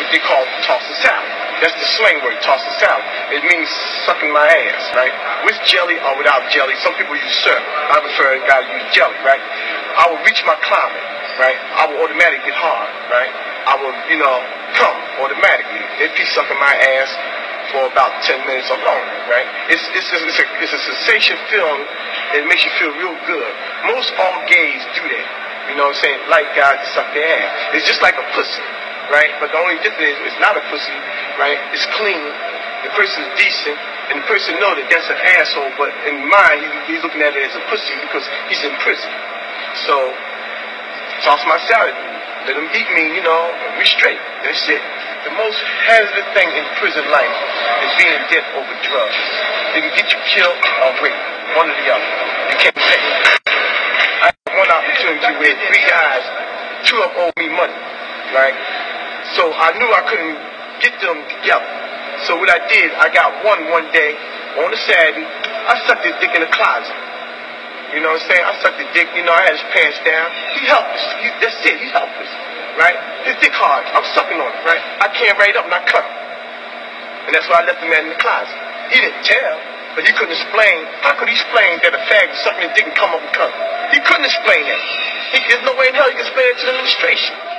they call toss the salad. That's the slang word, toss the salad. It means sucking my ass, right? With jelly or without jelly. Some people use syrup. I prefer a guy to use jelly, right? I will reach my climate, right? I will automatically get hard, right? I will, come automatically. They'd be sucking my ass for about 10 minutes or longer, right? It's a sensation feeling. It makes you feel real good. Most all gays do that. You know what I'm saying? Like guys to suck their ass. It's just like a pussy, right? But the only difference is it's not a pussy, right? It's clean. The person's decent, and the person know that that's an asshole. But in mind, he's looking at it as a pussy because he's in prison. So toss my salad. Let them beat me, and we straight. That's it. The most hazardous thing in prison life is being in debt over drugs. They can get you killed or raped, one or the other. You can't pay. I had one opportunity where 3 guys, 2 of them owed me money, right? So I knew I couldn't get them together. So what I did, I got one day on a Saturday. I sucked his dick in the closet. You know what I'm saying? I sucked his dick. I had his pants down. He helpless. That's it. He's helpless. Right? His dick hard. I'm sucking on it, right? I can't write up and I cut him. And that's why I left the man in the closet. He didn't tell, but he couldn't explain. How could he explain that a fag sucking his dick and come up and cut him? He couldn't explain that. There's no way in hell he can explain it to the administration.